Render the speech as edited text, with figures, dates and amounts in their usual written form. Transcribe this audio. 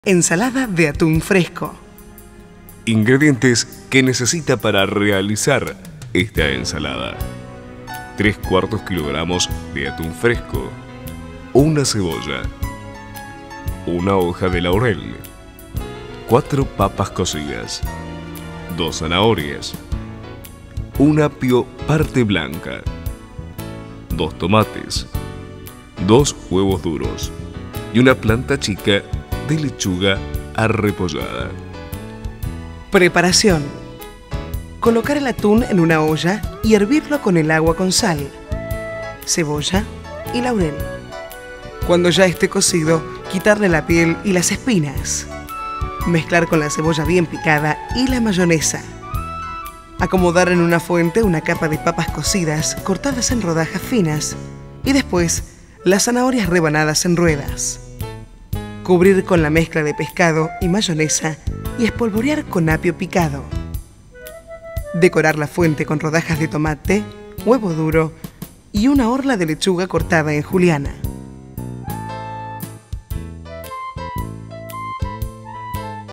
Ensalada de atún fresco. Ingredientes que necesita para realizar esta ensalada: 3/4 kilogramos de atún fresco, una cebolla, una hoja de laurel, 4 papas cocidas, 2 zanahorias, un apio parte blanca, 2 tomates, 2 huevos duros y una planta chica de lechuga arrepollada. Preparación: colocar el atún en una olla y hervirlo con el agua con sal, cebolla y laurel. Cuando ya esté cocido, quitarle la piel y las espinas. Mezclar con la cebolla bien picada y la mayonesa. Acomodar en una fuente una capa de papas cocidas cortadas en rodajas finas y después las zanahorias rebanadas en ruedas. Cubrir con la mezcla de pescado y mayonesa y espolvorear con apio picado. Decorar la fuente con rodajas de tomate, huevo duro y una orla de lechuga cortada en juliana.